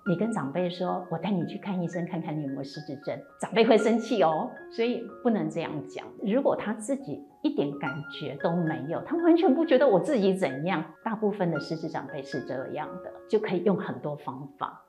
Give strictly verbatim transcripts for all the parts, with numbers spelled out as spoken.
你跟长辈说，我带你去看医生，看看你有没有失智症，长辈会生气哦，所以不能这样讲。如果他自己一点感觉都没有，他完全不觉得我自己怎样，大部分的失智长辈是这样的，就可以用很多方法。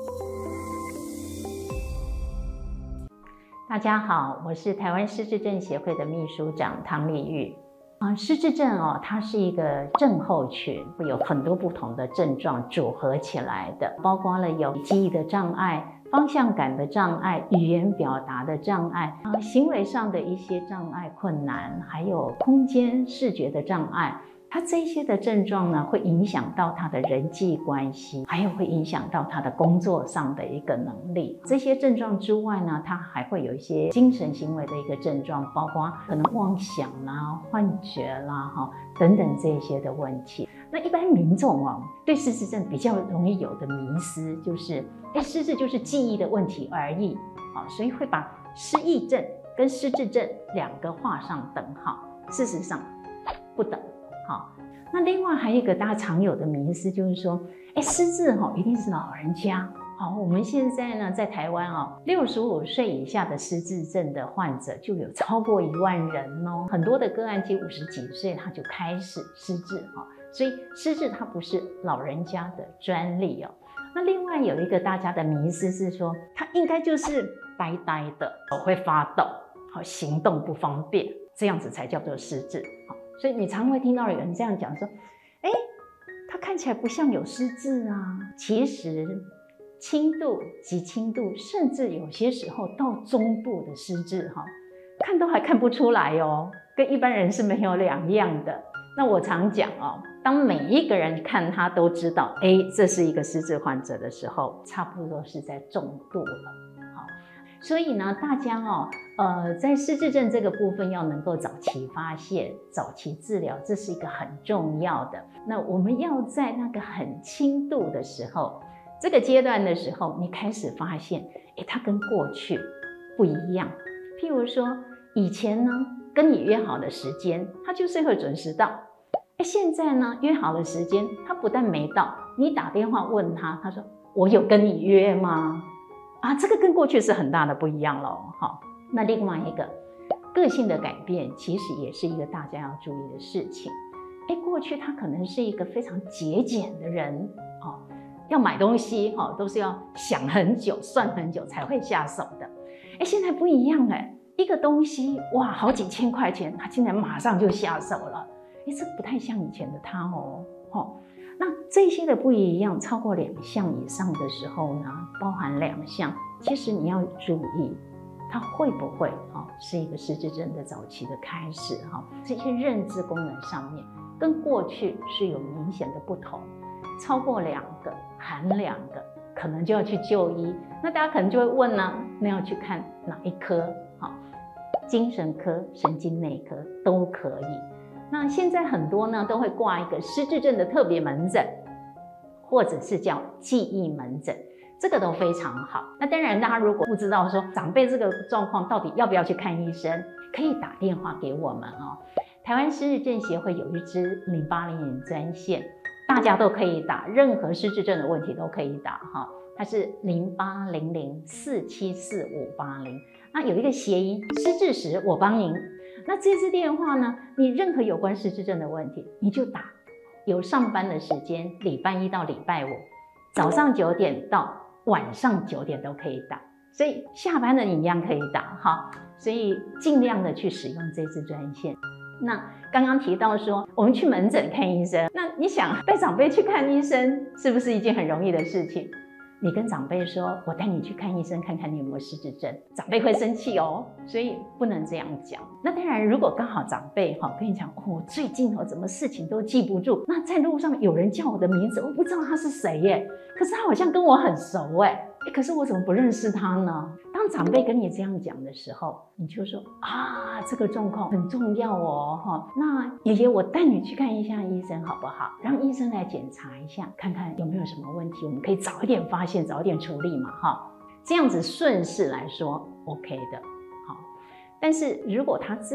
大家好，我是台湾失智症协会的秘书长汤丽玉。啊，失智症哦，它是一个症候群，会有很多不同的症状组合起来的，包括了有记忆的障碍、方向感的障碍、语言表达的障碍啊，行为上的一些障碍困难，还有空间视觉的障碍。它这些的症状呢，会影响到他的人际关系，还有会影响到他的工作上的一个能力。这些症状之外呢，它还会有一些精神行为的一个症状，包括可能妄想啦、幻觉啦、哈等等这些的问题。那一般民众哦，对失智症比较容易有的迷思就是，哎，失智就是记忆的问题而已，啊，所以会把失忆症跟失智症两个画上等号。事实上不等。好，那另外还有一个大家常有的迷思就是说，哎，失智哈一定是老人家。好，我们现在呢在台湾哦，六十五岁以下的失智症的患者就有超过一万人哦，很多的个案其实五十几岁他就开始失智哈，所以失智它不是老人家的专利哦。那另外有一个大家的迷思是说，他应该就是呆呆的，手会发抖，好，行动不方便，这样子才叫做失智。所以你常会听到有人这样讲说，哎，他看起来不像有失智啊。其实轻度、极轻度，甚至有些时候到中度的失智哈，看都还看不出来哦，跟一般人是没有两样的。那我常讲哦，当每一个人看他都知道，哎，这是一个失智患者的时候，差不多是在重度了。所以呢，大家哦，呃，在失智症这个部分要能够早期发现、早期治疗，这是一个很重要的。那我们要在那个很轻度的时候，这个阶段的时候，你开始发现，诶，它跟过去不一样。譬如说，以前呢，跟你约好的时间，他就是会准时到。诶，现在呢，约好的时间，他不但没到，你打电话问他，他说：“我有跟你约吗？”啊，这个跟过去是很大的不一样咯。好，那另外一个个性的改变，其实也是一个大家要注意的事情。哎，过去他可能是一个非常节俭的人，哦，要买东西哦，都是要想很久、算很久才会下手的。哎，现在不一样哎，一个东西哇，好几千块钱，他竟然马上就下手了。哎，这不太像以前的他哦。哦那这些的不一样，超过两项以上的时候呢，包含两项，其实你要注意，它会不会哦是一个失智症的早期的开始哈？这些认知功能上面跟过去是有明显的不同，超过两个含两个，可能就要去就医。那大家可能就会问呢，那要去看哪一科？好，精神科、神经内科都可以。那现在很多呢都会挂一个失智症的特别门诊，或者是叫记忆门诊，这个都非常好。那当然，大家如果不知道说长辈这个状况到底要不要去看医生，可以打电话给我们哦。台湾失智症协会有一支零八零零专线，大家都可以打，任何失智症的问题都可以打哈。它是零八零零四七四五八零，那有一个谐音，失智时我帮您。那这支电话呢，你任何有关失智症的问题，你就打。有上班的时间，礼拜一到礼拜五，早上九点到晚上九点都可以打。所以下班的你一样可以打哈。所以尽量的去使用这支专线。那刚刚提到说，我们去门诊看医生，那你想带长辈去看医生，是不是一件很容易的事情？你跟长辈说，我带你去看医生，看看你有没有失智症，长辈会生气哦，所以不能这样讲。那当然，如果刚好长辈哈跟你讲，哦，我最近哦怎么事情都记不住，那在路上有人叫我的名字，我不知道他是谁耶，可是他好像跟我很熟哎，可是我怎么不认识他呢？当长辈跟你这样讲的时候，你就说啊，这个状况很重要哦，哈，那爷爷我带你去看一下医生好不好？让医生来检查一下，看看有没有什么问题，我们可以早一点发现，早一点处理嘛，哈，这样子顺势来说 OK 的，好。但是如果他自己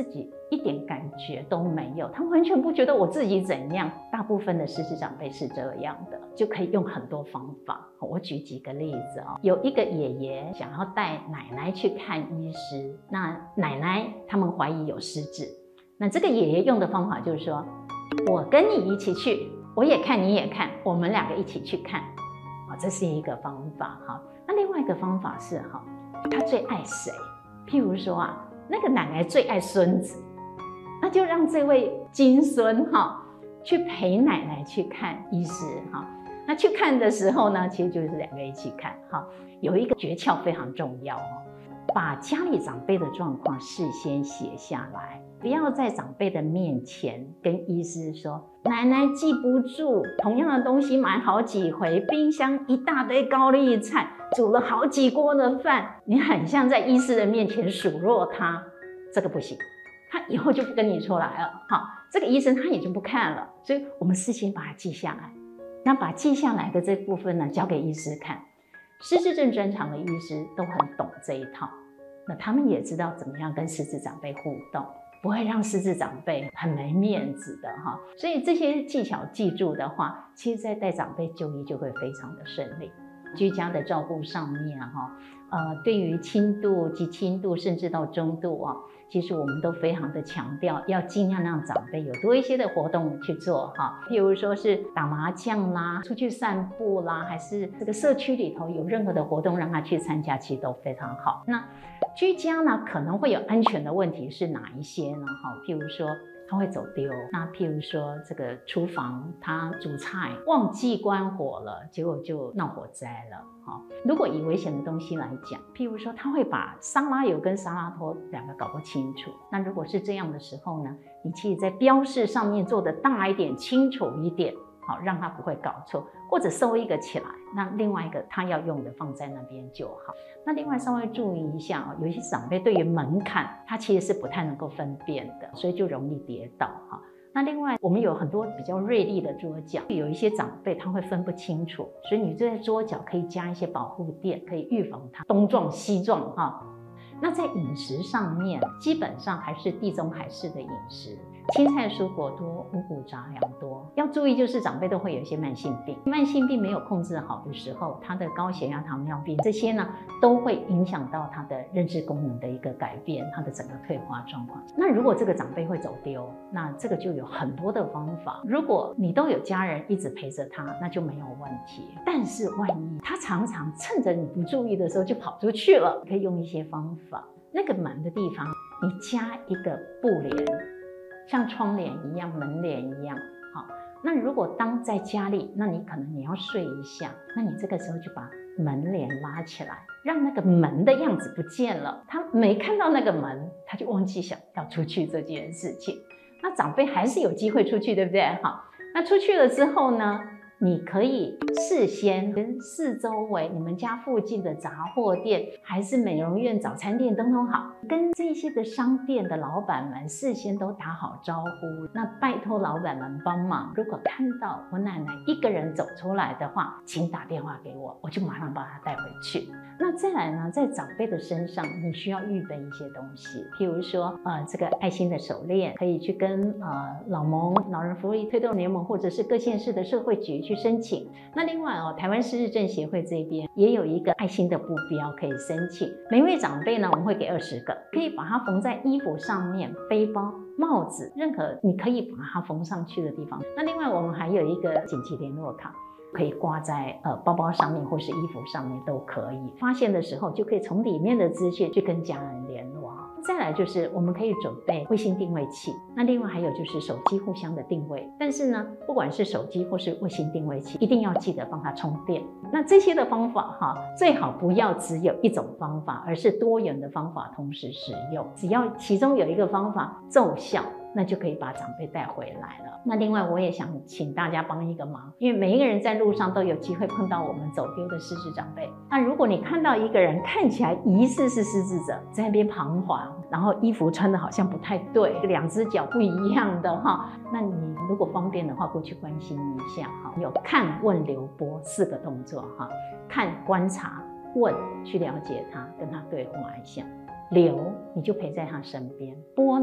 一点感觉都没有，他完全不觉得我自己怎样。大部分的失智长辈是这样的，就可以用很多方法。我举几个例子哦，有一个爷爷想要带奶奶去看医师，那奶奶他们怀疑有失智，那这个爷爷用的方法就是说，我跟你一起去，我也看你也看，我们两个一起去看，这是一个方法哈。那另外一个方法是哈，他最爱谁？譬如说啊，那个奶奶最爱孙子。那就让这位金孙哈去陪奶奶去看医师哈。那去看的时候呢，其实就是两个一起看哈。有一个诀窍非常重要哦，把家里长辈的状况事先写下来，不要在长辈的面前跟医师说奶奶记不住，同样的东西买好几回，冰箱一大堆高丽菜，煮了好几锅的饭，你很像在医师的面前数落他，这个不行。他以后就不跟你出来了，好，这个医生他也就不看了，所以我们事先把它记下来。那把记下来的这部分呢，交给医师看。失智症专长的医师都很懂这一套，那他们也知道怎么样跟失智长辈互动，不会让失智长辈很没面子的哈。所以这些技巧记住的话，其实在带长辈就医就会非常的顺利。居家的照顾上面哈，呃，对于轻度、极轻度甚至到中度啊，其实我们都非常的强调，要尽量让长辈有多一些的活动去做哈，譬如说是打麻将啦、出去散步啦，还是这个社区里头有任何的活动让他去参加，其实都非常好。那居家呢，可能会有安全的问题是哪一些呢？哈，譬如说他会走丢，那譬如说这个厨房他煮菜忘记关火了，结果就闹火灾了。好，如果以危险的东西来讲，譬如说他会把沙拉油跟沙拉托两个搞不清楚，那如果是这样的时候呢，你其实在标示上面做的大一点、清楚一点，好，让他不会搞错，或者收一个起来，那另外一个他要用的放在那边就好。那另外稍微注意一下哦，有一些长辈对于门槛他其实是不太能够分辨的，所以就容易跌倒哈。那另外我们有很多比较锐利的桌角，有一些长辈他会分不清楚，所以你就在桌角可以加一些保护垫，可以预防他东撞西撞哈。那在饮食上面，基本上还是地中海式的饮食，青菜蔬果多，五谷杂粮多。要注意就是长辈都会有一些慢性病，慢性病没有控制好的时候，他的高血压、糖尿病这些呢，都会影响到他的认知功能的一个改变，他的整个退化状况。那如果这个长辈会走丢，那这个就有很多的方法。如果你都有家人一直陪着他，那就没有问题。但是万一他常常趁着你不注意的时候就跑出去了，可以用一些方法。那个门的地方，你加一个布帘，像窗帘一样、门帘一样。好，那如果当在家里，那你可能你要睡一下，那你这个时候就把门帘拉起来，让那个门的样子不见了。他没看到那个门，他就忘记想要出去这件事情。那长辈还是有机会出去，对不对？好，那出去了之后呢？你可以事先跟四周围你们家附近的杂货店还是美容院、早餐店通通好，跟这些的商店的老板们事先都打好招呼。那拜托老板们帮忙，如果看到我奶奶一个人走出来的话，请打电话给我，我就马上把她带回去。那再来呢，在长辈的身上，你需要预备一些东西，譬如说，呃，这个爱心的手链，可以去跟呃老盟、老人福利推动联盟或者是各县市的社会局去申请。那另外哦，台湾失智症协会这边也有一个爱心的布标可以申请，每位长辈呢，我们会给二十个，可以把它缝在衣服上面、背包、帽子，任何你可以把它缝上去的地方。那另外我们还有一个紧急联络卡。可以挂在呃包包上面或是衣服上面都可以，发现的时候就可以从里面的资讯去跟家人联络。再来就是我们可以准备卫星定位器，那另外还有就是手机互相的定位，但是呢，不管是手机或是卫星定位器，一定要记得帮它充电。那这些的方法哈，最好不要只有一种方法，而是多元的方法同时使用，只要其中有一个方法奏效，那就可以把长辈带回来了。那另外我也想请大家帮一个忙，因为每一个人在路上都有机会碰到我们走丢的失智长辈。那如果你看到一个人看起来疑似是失智者，在那边彷徨，然后衣服穿的好像不太对，两只脚不一样的哈，那你如果方便的话，过去关心一下哈。有看、问、留、拨四个动作哈，看、观察、问，去了解他，跟他对话一下。留，你就陪在他身边；拨呢，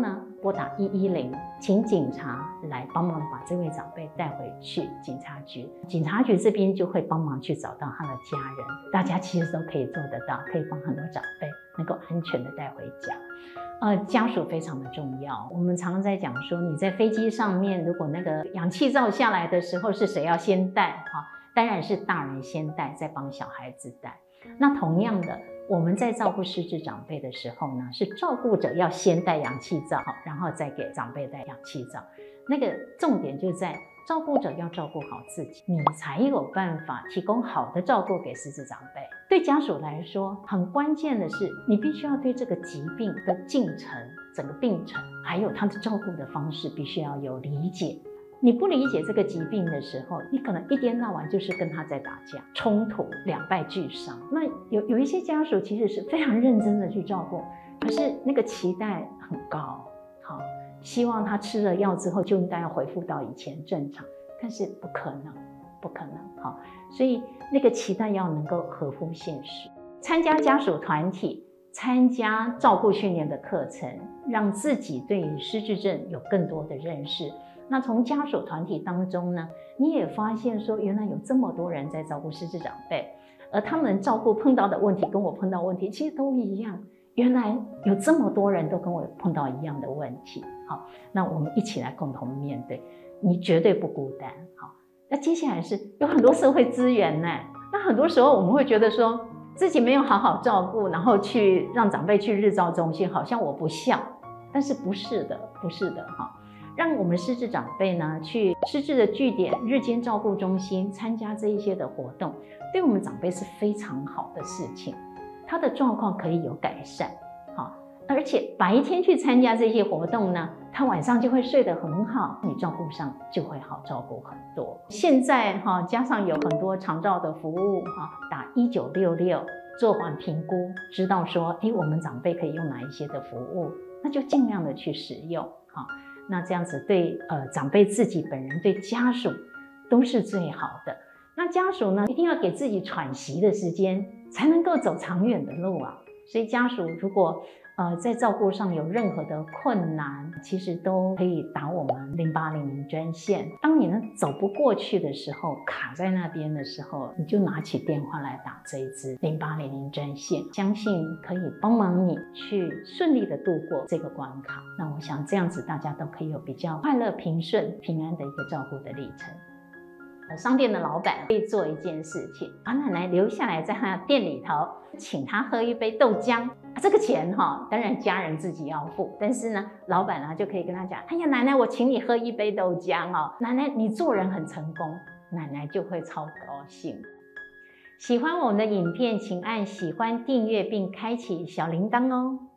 拨打一一零，请警察来帮忙把这位长辈带回去警察局。警察局这边就会帮忙去找到他的家人，大家其实都可以做得到，可以帮很多长辈能够安全的带回家。呃，家属非常的重要。我们常常在讲说，你在飞机上面，如果那个氧气罩下来的时候，是谁要先戴？哈，当然是大人先戴，再帮小孩子戴。那同样的，我们在照顾失智长辈的时候呢，是照顾者要先戴氧气罩，然后再给长辈戴氧气罩。那个重点就在照顾者要照顾好自己，你才有办法提供好的照顾给失智长辈。对家属来说，很关键的是，你必须要对这个疾病的进程、整个病程，还有他的照顾的方式，必须要有理解。你不理解这个疾病的时候，你可能一天到晚就是跟他在打架、冲突，两败俱伤。那有有一些家属其实是非常认真的去照顾，可是那个期待很高，好，希望他吃了药之后就应该要恢复到以前正常，但是不可能，不可能，好，所以那个期待要能够合乎现实。参加家属团体，参加照顾训练的课程，让自己对于失智症有更多的认识。那从家属团体当中呢，你也发现说，原来有这么多人在照顾失智长辈，而他们照顾碰到的问题跟我碰到问题其实都一样。原来有这么多人都跟我碰到一样的问题，好，那我们一起来共同面对，你绝对不孤单。好，那接下来是有很多社会资源呢，那很多时候我们会觉得说自己没有好好照顾，然后去让长辈去日照中心，好像我不孝，但是不是的，不是的哈。让我们失智长辈呢去失智的据点、日间照顾中心参加这一些的活动，对我们长辈是非常好的事情，他的状况可以有改善，好，而且白天去参加这些活动呢，他晚上就会睡得很好，你照顾上就会好照顾很多。现在哈，加上有很多长照的服务哈，打一九六六做完评估，知道说，哎，我们长辈可以用哪一些的服务，那就尽量的去使用，好。那这样子对呃长辈自己本人、对家属都是最好的。那家属呢，一定要给自己喘息的时间，才能够走长远的路啊。所以家属如果呃在照顾上有任何的困难，其实都可以打我们零八零零专线。当你呢走不过去的时候，卡在那边的时候，你就拿起电话来打这一支零八零零专线，相信可以帮忙你去顺利的度过这个关卡。那我想这样子大家都可以有比较快乐、平顺、平安的一个照顾的历程。商店的老板可以做一件事情，把奶奶留下来在他的店里头，请他喝一杯豆浆。啊、这个钱哈，当然家人自己要付，但是呢，老板呢就可以跟他讲：哎呀，奶奶，我请你喝一杯豆浆哦，奶奶你做人很成功，奶奶就会超高兴。喜欢我们的影片，请按喜欢、订阅并开启小铃铛哦。